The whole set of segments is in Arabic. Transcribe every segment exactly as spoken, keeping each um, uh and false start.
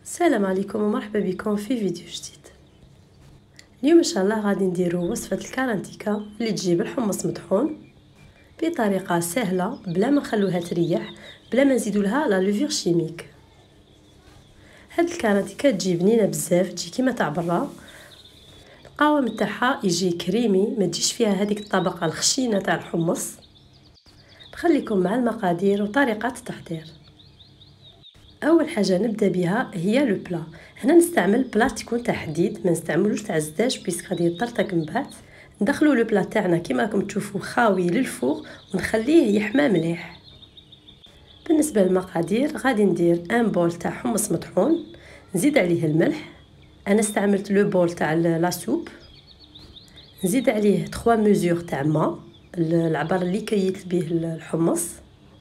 السلام عليكم ومرحبا بكم في فيديو جديد. اليوم ان شاء الله غادي نديرو وصفه الكارانتيكا اللي تجيب الحمص مطحون بطريقه سهله بلا ما نخلوها تريح، بلا ما نزيدو لها لا لوفير شيميك. هاد الكارانتيكا تجي بنينه بزاف، تجي كيما تاع برا. القوام تاعها يجي كريمي، ما تجيش فيها هذيك الطبقه الخشينه تاع الحمص. نخليكم مع المقادير وطريقه التحضير. اول حاجه نبدا بها هي لو بلا. هنا نستعمل بلا تكون تاع حديد، ما نستعملوش تاع الزداج بيسك غادي يطرطق من بعد. ندخلوا لو بلا تاعنا كيما راكم تشوفوا خاوي للفوق ونخليه يحمى مليح. بالنسبه للمقادير غادي ندير ان بول تاع حمص مطحون، نزيد عليه الملح. انا استعملت لو بول تاع لا سوب. نزيد عليه ثلاثة ميزور تاع ماء، العبار اللي كيت به الحمص.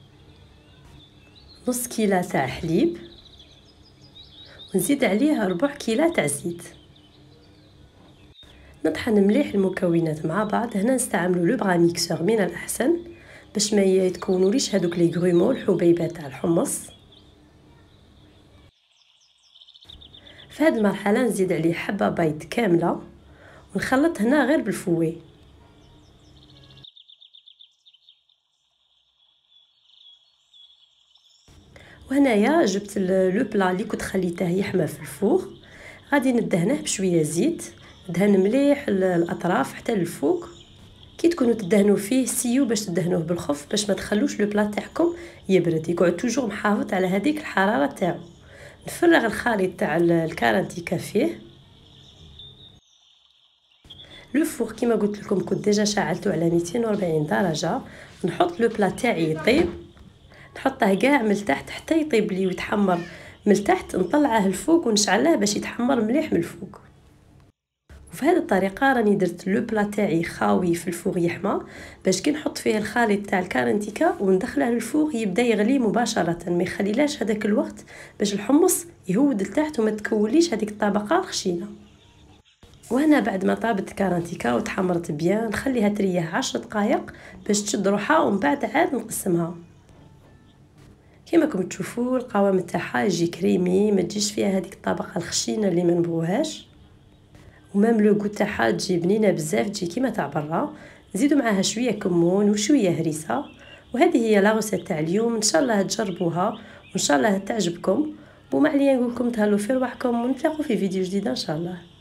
نص كيلة تاع حليب، ونزيد عليه ربع كيلة تاع زيت. نطحن مليح المكونات مع بعض. هنا نستعملوا لو بغا ميكسور من الاحسن باش ما يتكونوليش هذوك لي غرومو الحبيبات تاع الحمص. في هذه المرحله نزيد عليه حبه بيض كامله ونخلط هنا غير بالفوي. وهنايا جبت لو بلا اللي كنت خليته يحمى في الفوغ، غادي ندهنه بشويه زيت، دهن مليح الاطراف حتى للفوق. كي تكونوا تدهنوا فيه سيو باش تدهنوه بالخف باش ما تخلوش لو بلا تاعكم يبرد، يقعد توجور محافظ على هذيك الحراره تاعو. نفرغ الخليط تاع الكارانتيكا فيه. لو فوغ كيما قلت لكم كنت ديجا شعلته على مئتين وأربعين درجه. نحط لو بلا تاعي يطيب، نحطه كاع من التحت حتى يطيب لي ويتحمر من التحت، نطلعه الفوق ونشعله باش يتحمر مليح من الفوق. وفي هذه الطريقه راني درت لو بلا تاعي خاوي في الفوغ يحمى، باش كي نحط فيه الخليط تاع الكارانتيكا وندخله للفوغ يبدا يغلي مباشره، ما يخليلاش هذاك الوقت باش الحمص يهود لتحت وما تكوليش هذيك الطبقه الخشينه. وهنا بعد ما طابت الكارانتيكا وتحمرت بيان نخليها تريح عشر دقائق باش تشد روحها، ومن بعد عاد نقسمها. كما راكم تشوفوا القوام تاعها يجي كريمي، ما تجيش فيها هذيك الطبقه الخشينه اللي ما نبغوهاش. ومام لو غو تاعها تجي بنينه بزاف، تجي كيما تاع برا. نزيدوا معاها شويه كمون وشويه هريسه. وهذه هي لا روسيت تاع اليوم، ان شاء الله تجربوها وان شاء الله تعجبكم. وما عليا نقول لكم تهلاو في رواحكم ونتلاقوا في فيديو جديد ان شاء الله.